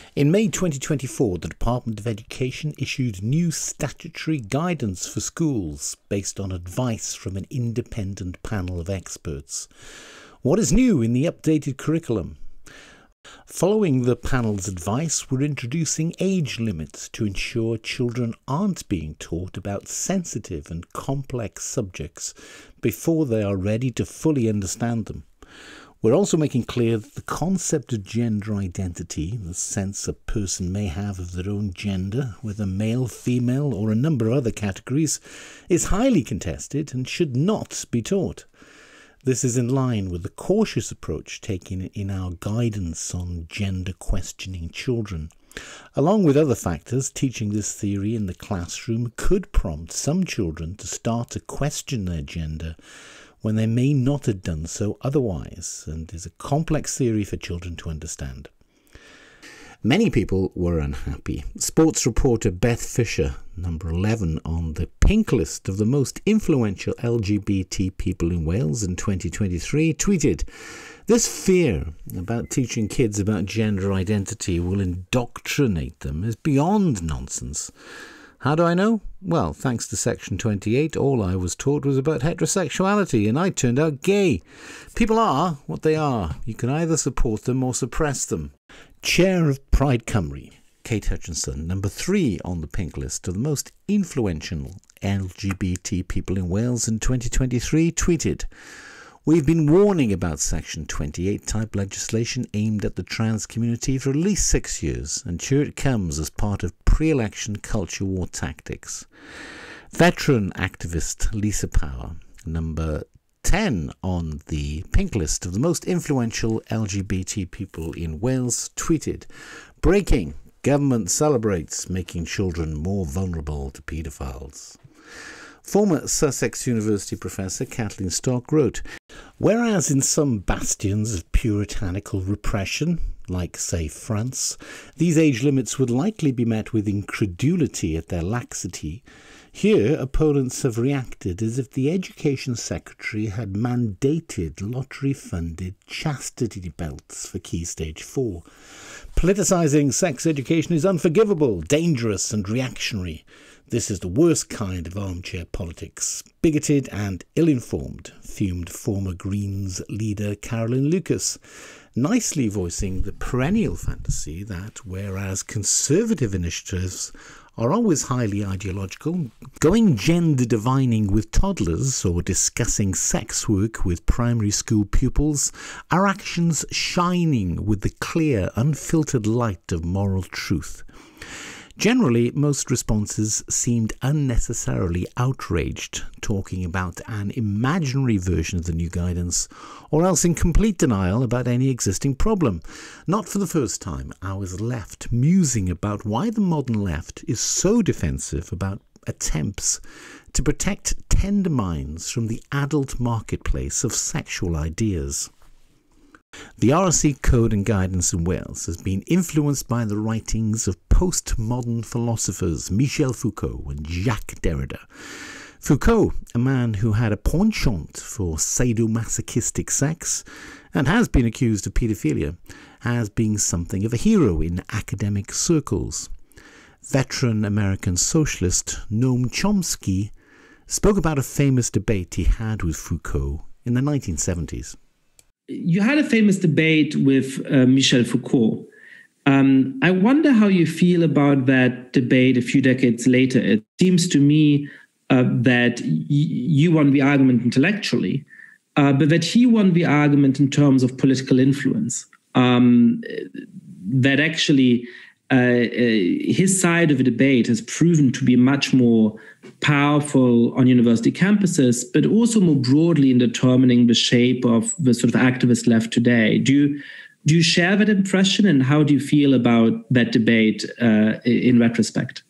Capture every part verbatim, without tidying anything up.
In May twenty twenty-four, the Department of Education issued new statutory guidance for schools based on advice from an independent panel of experts. What is new in the updated curriculum? Following the panel's advice, we're introducing age limits to ensure children aren't being taught about sensitive and complex subjects before they are ready to fully understand them. We're also making clear that the concept of gender identity, the sense a person may have of their own gender, whether male, female, or a number of other categories, is highly contested and should not be taught. This is in line with the cautious approach taken in our guidance on gender questioning children. Along with other factors, teaching this theory in the classroom could prompt some children to start to question their gender when they may not have done so otherwise, and is a complex theory for children to understand. Many people were unhappy. Sports reporter Beth Fisher, number eleven on the Pinc List of the most influential L G B T people in Wales in twenty twenty-three, tweeted, "This fear about teaching kids about gender identity will indoctrinate them is beyond nonsense. How do I know? Well, thanks to Section twenty-eight, all I was taught was about heterosexuality, and I turned out gay. People are what they are. You can either support them or suppress them." Chair of Pride Cymru, Kate Hutchinson, number three on the Pinc List of the most influential L G B T people in Wales in twenty twenty-three, tweeted, "We've been warning about Section twenty-eight type legislation aimed at the trans community for at least six years, and here it comes as part of pre-election culture war tactics." Veteran activist Lisa Power, number ten on the Pinc List of the most influential L G B T people in Wales, tweeted, "Breaking. Government celebrates making children more vulnerable to paedophiles." Former Sussex University professor Kathleen Stock wrote, "Whereas in some bastions of puritanical repression, like, say, France, these age limits would likely be met with incredulity at their laxity, here opponents have reacted as if the Education Secretary had mandated lottery-funded chastity belts for Key Stage four. Politicising sex education is unforgivable, dangerous and reactionary. This is the worst kind of armchair politics. Bigoted and ill-informed," fumed former Greens leader Carolyn Lucas, nicely voicing the perennial fantasy that whereas conservative initiatives are always highly ideological, going gender divining with toddlers or discussing sex work with primary school pupils are actions shining with the clear, unfiltered light of moral truth. Generally, most responses seemed unnecessarily outraged, talking about an imaginary version of the new guidance, or else in complete denial about any existing problem. Not for the first time, I was left musing about why the modern left is so defensive about attempts to protect tender minds from the adult marketplace of sexual ideas. The R S H E Code and Guidance in Wales has been influenced by the writings of postmodern philosophers Michel Foucault and Jacques Derrida. Foucault, a man who had a penchant for sadomasochistic sex and has been accused of paedophilia, has been something of a hero in academic circles. Veteran American socialist Noam Chomsky spoke about a famous debate he had with Foucault in the nineteen seventies. You had a famous debate with uh, Michel Foucault. Um, I wonder how you feel about that debate a few decades later. It seems to me uh, that y- you won the argument intellectually, uh, but that he won the argument in terms of political influence. Um, that actually uh, uh, his side of the debate has proven to be much more powerful on university campuses, but also more broadly in determining the shape of the sort of activist left today. Do you do you share that impression, and how do you feel about that debate uh, in retrospect?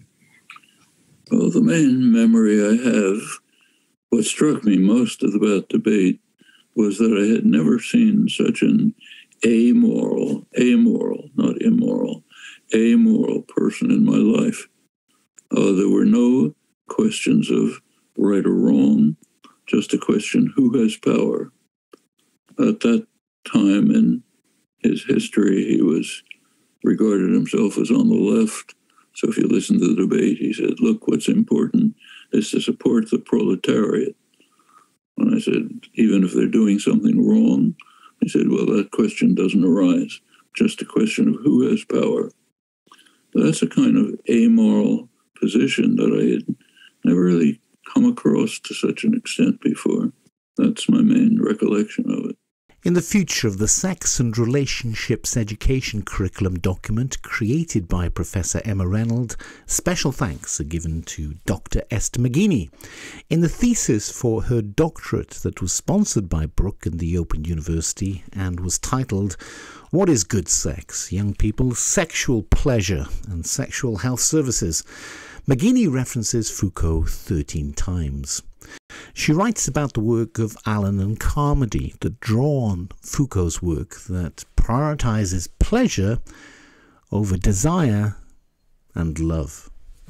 Well, the main memory I have, what struck me most of that debate was that I had never seen such an amoral, amoral, not immoral, amoral person in my life. Uh, there were no questions of right or wrong, just a question, who has power? At that time in his history, he was regarded himself as on the left. So if you listen to the debate, he said, look, what's important is to support the proletariat. And I said, even if they're doing something wrong, he said, well, that question doesn't arise. Just a question of who has power. That's a kind of amoral position that I had never really come across to such an extent before. That's my main recollection of it. In the Future of the Sex and Relationships Education Curriculum document created by Professor Emma Reynolds, special thanks are given to Doctor Esther McGeaney. In the thesis for her doctorate that was sponsored by Brooke and the Open University and was titled What is Good Sex? Young People's Sexual Pleasure and Sexual Health Services, McGeaney references Foucault thirteen times. She writes about the work of Allen and Carmody that draw on Foucault's work that prioritizes pleasure over desire and love.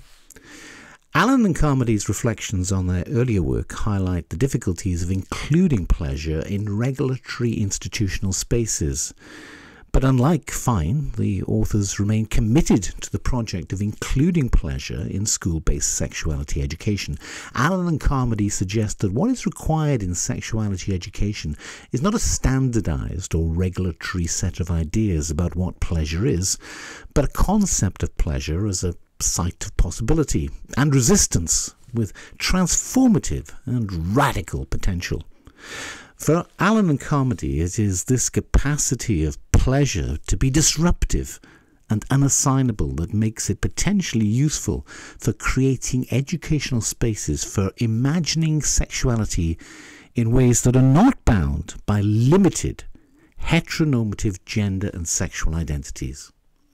Allen and Carmody's reflections on their earlier work highlight the difficulties of including pleasure in regulatory institutional spaces. But unlike Fine, the authors remain committed to the project of including pleasure in school-based sexuality education. Allen and Carmody suggest that what is required in sexuality education is not a standardized or regulatory set of ideas about what pleasure is, but a concept of pleasure as a site of possibility and resistance with transformative and radical potential. For Allen and Carmody, it is this capacity of pleasure to be disruptive and unassignable that makes it potentially useful for creating educational spaces for imagining sexuality in ways that are not bound by limited heteronormative gender and sexual identities.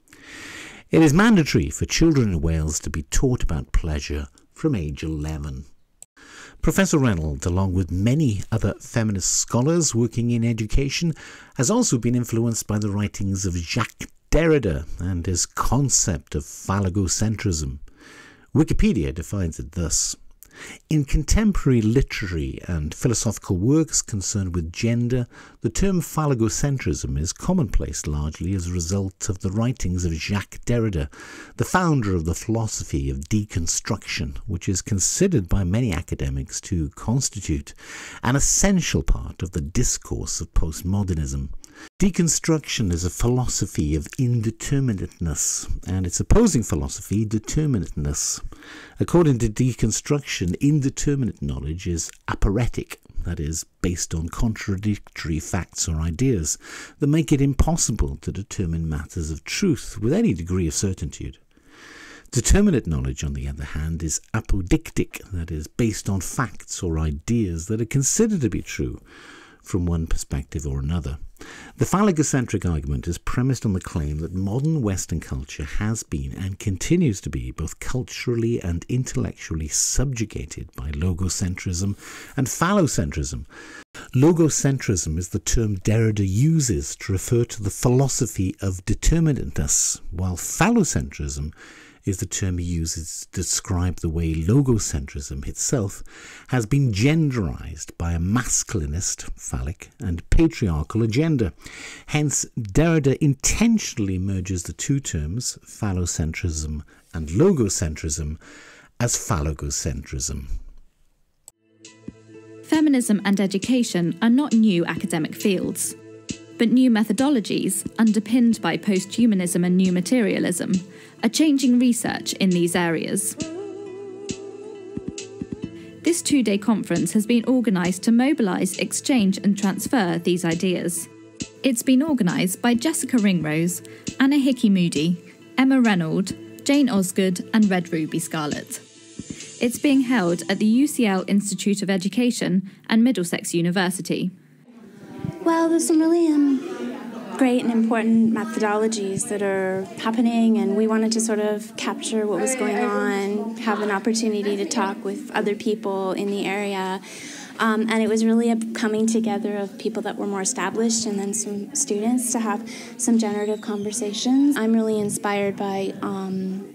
It is mandatory for children in Wales to be taught about pleasure from age eleven. Professor Reynolds, along with many other feminist scholars working in education, has also been influenced by the writings of Jacques Derrida and his concept of Phallogocentrism. Wikipedia defines it thus: in contemporary literary and philosophical works concerned with gender, the term phallogocentrism is commonplace largely as a result of the writings of Jacques Derrida, the founder of the philosophy of deconstruction, which is considered by many academics to constitute an essential part of the discourse of postmodernism. Deconstruction is a philosophy of indeterminateness, and its opposing philosophy, determinateness. According to deconstruction, indeterminate knowledge is aporetic, that is, based on contradictory facts or ideas that make it impossible to determine matters of truth with any degree of certitude. Determinate knowledge, on the other hand, is apodictic, that is, based on facts or ideas that are considered to be true from one perspective or another. The phallogocentric argument is premised on the claim that modern Western culture has been and continues to be both culturally and intellectually subjugated by logocentrism and phallocentrism. Logocentrism is the term Derrida uses to refer to the philosophy of determinateness, while phallocentrism is the term he uses to describe the way logocentrism itself has been genderized by a masculinist, phallic, and patriarchal agenda. Hence, Derrida intentionally merges the two terms, phallocentrism and logocentrism, as phallogocentrism. Feminism and education are not new academic fields, but new methodologies, underpinned by posthumanism and new materialism, are changing research in these areas. This two-day conference has been organised to mobilise, exchange and transfer these ideas. It's been organised by Jessica Ringrose, Anna Hickey-Moody, Emma Reynolds, Jane Osgood and Red Ruby Scarlett. It's being held at the U C L Institute of Education and Middlesex University. Well, there's some really um, great and important methodologies that are happening, and we wanted to sort of capture what was going on, have an opportunity to talk with other people in the area. Um, and it was really a coming together of people that were more established and then some students to have some generative conversations. I'm really inspired by um,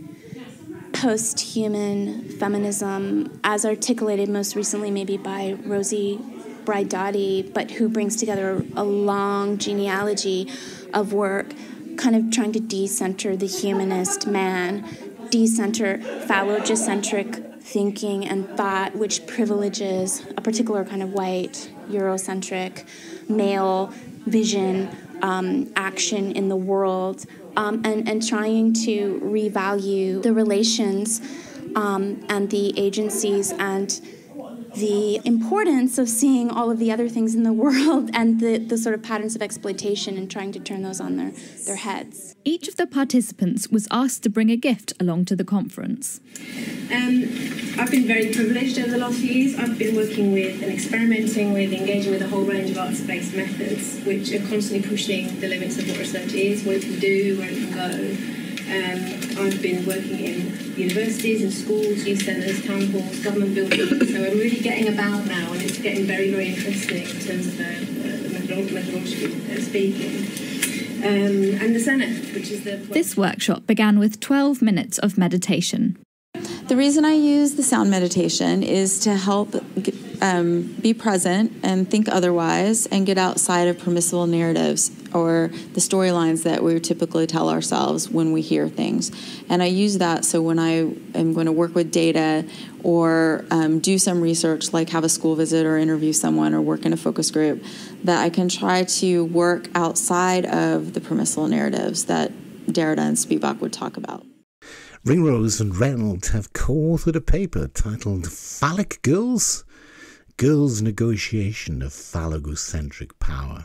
post-human feminism, as articulated most recently maybe by Rosie Bride-Dotty, but who brings together a long genealogy of work kind of trying to decenter the humanist man, decenter phallogocentric thinking and thought, which privileges a particular kind of white, Eurocentric, male vision, um, action in the world, um, and, and trying to revalue the relations um, and the agencies and the importance of seeing all of the other things in the world and the, the sort of patterns of exploitation and trying to turn those on their, their heads. Each of the participants was asked to bring a gift along to the conference. Um, I've been very privileged over the last few years. I've been working with and experimenting with, engaging with a whole range of arts-based methods, which are constantly pushing the limits of what research is, what it can do, where it can go. Um, I've been working in universities and schools, youth centres, town halls, government buildings, so I'm really getting about now, and it's getting very, very interesting in terms of the, the methodology, methodology of speaking. Um, and the Senate, which is the... This workshop began with twelve minutes of meditation. The reason I use the sound meditation is to help um, be present and think otherwise and get outside of permissible narratives or the storylines that we typically tell ourselves when we hear things. And I use that so when I am going to work with data or um, do some research, like have a school visit or interview someone or work in a focus group, that I can try to work outside of the permissible narratives that Derrida and Spivak would talk about. Ringrose and Reynolds have co-authored a paper titled Phallic Girls? Girls' Negotiation of Phallogocentric Power.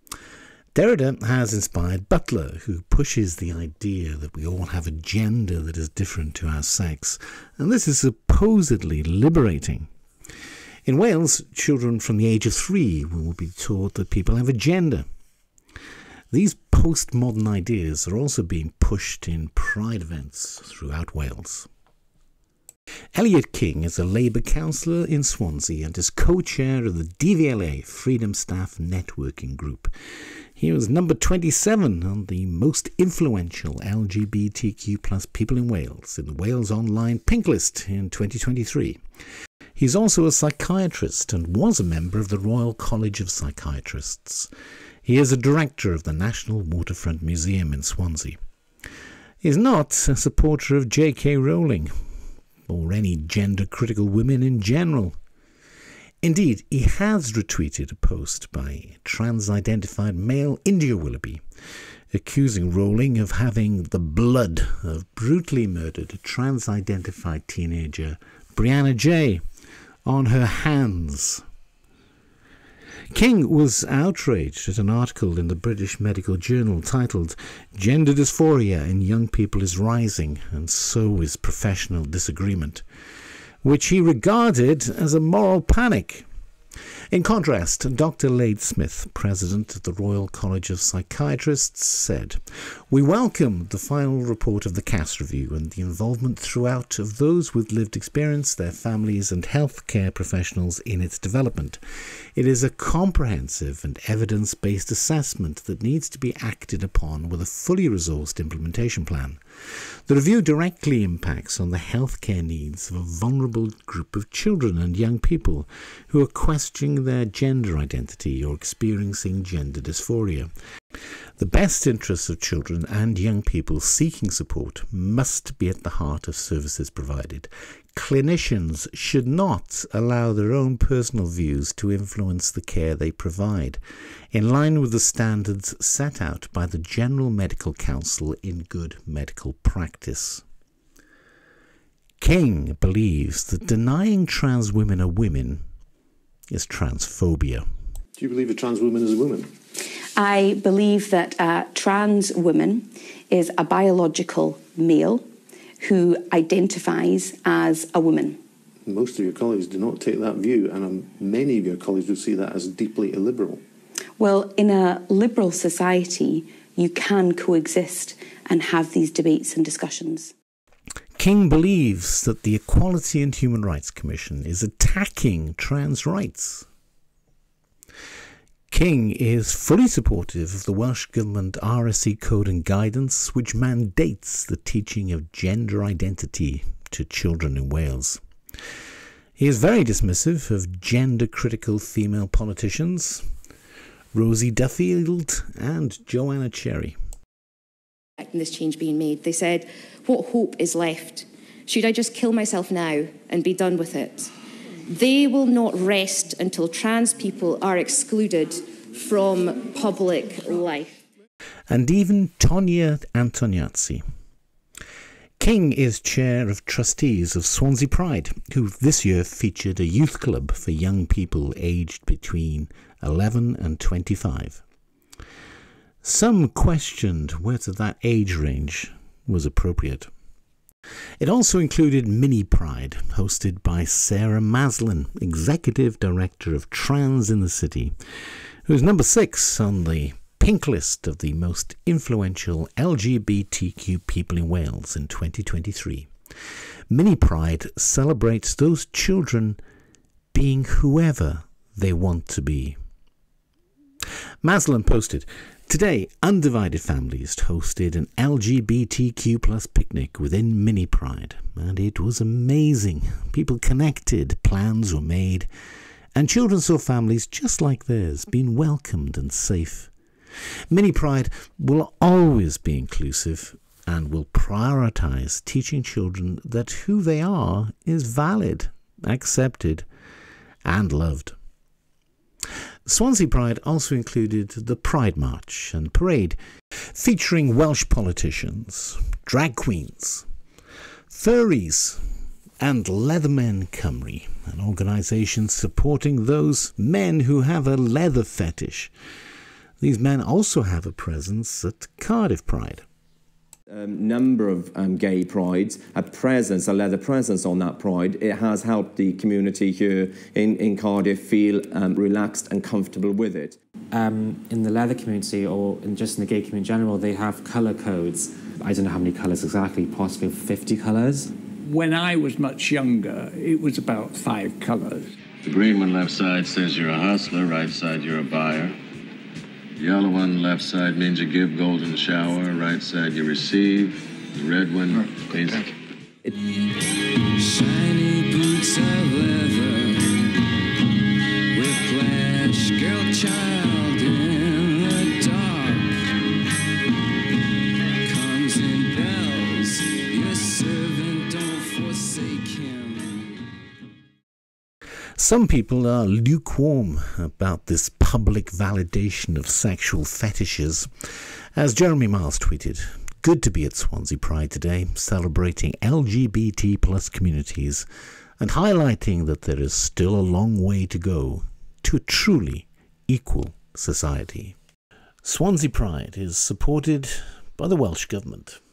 Derrida has inspired Butler, who pushes the idea that we all have a gender that is different to our sex, and this is supposedly liberating. In Wales, children from the age of three will be taught that people have a gender. These postmodern ideas are also being pushed in pride events throughout Wales. Elliott King is a Labour councillor in Swansea and is co-chair of the D V L A Freedom Staff Networking Group. He was number twenty-seven on the most influential L G B T Q plus people in Wales in the Wales Online Pinc List in twenty twenty-three. He's also a psychiatrist and was a member of the Royal College of Psychiatrists. He is a director of the National Waterfront Museum in Swansea. He is not a supporter of J K Rowling, or any gender-critical women in general. Indeed, he has retweeted a post by a trans-identified male India Willoughby, accusing Rowling of having the blood of brutally murdered trans-identified teenager Brianna J. on her hands. King was outraged at an article in the British Medical Journal titled "Gender Dysphoria in Young People is Rising, and so is Professional Disagreement," which he regarded as a moral panic. In contrast, Doctor Lade Smith, president of the Royal College of Psychiatrists, said, "We welcome the final report of the Cass Review and the involvement throughout of those with lived experience, their families and healthcare professionals in its development. It is a comprehensive and evidence-based assessment that needs to be acted upon with a fully resourced implementation plan. The review directly impacts on the healthcare needs of a vulnerable group of children and young people who are questioning their gender identity or experiencing gender dysphoria. The best interests of children and young people seeking support must be at the heart of services provided. Clinicians should not allow their own personal views to influence the care they provide, in line with the standards set out by the General Medical Council in good medical practice." King believes that denying trans women are women is transphobia. Do you believe a trans woman is a woman? I believe that a trans woman is a biological male who identifies as a woman. Most of your colleagues do not take that view, and um, many of your colleagues would see that as deeply illiberal. Well, in a liberal society, you can coexist and have these debates and discussions. King believes that the Equality and Human Rights Commission is attacking trans rights. King is fully supportive of the Welsh Government R S H E Code and Guidance, which mandates the teaching of gender identity to children in Wales. He is very dismissive of gender-critical female politicians, Rosie Duffield and Joanna Cherry. in this change being made. They said, what hope is left? Should I just kill myself now and be done with it? They will not rest until trans people are excluded from public life. And even Tonia Antoniazzi. King is chair of Trustees of Swansea Pride, who this year featured a youth club for young people aged between eleven and twenty-five. Some questioned whether that age range was appropriate. It also included Mini Pride, hosted by Sarah Maslin, Executive Director of Trans in the City, who's number six on the Pinc List of the most influential L G B T Q people in Wales in twenty twenty-three. Mini Pride celebrates those children being whoever they want to be. Maslin posted, today, Undivided Families hosted an L G B T Q plus picnic within Mini Pride, and it was amazing. People connected, plans were made, and children saw families just like theirs being welcomed and safe. Mini Pride will always be inclusive and will prioritise teaching children that who they are is valid, accepted, and loved. Swansea Pride also included the Pride March and Parade, featuring Welsh politicians, drag queens, furries, and LeatherMen Cymru, an organisation supporting those men who have a leather fetish. These men also have a presence at Cardiff Pride. A um, number of um, gay prides, a presence, a leather presence on that pride. It has helped the community here in, in Cardiff feel um, relaxed and comfortable with it. Um, in the leather community, or in just in the gay community in general, they have colour codes. I don't know how many colours exactly, possibly fifty colours. When I was much younger, it was about five colours. The green one left side says you're a hustler, right side you're a buyer. The yellow one, left side, means you give golden shower. Right side, you receive. The red one means... Shiny boots of leather, whiplash, girl child in the dark. Comes in bells, your servant don't forsake him. Some people are lukewarm about this public validation of sexual fetishes. As Jeremy Miles tweeted, good to be at Swansea Pride today, celebrating L G B T plus communities and highlighting that there is still a long way to go to a truly equal society. Swansea Pride is supported by the Welsh Government.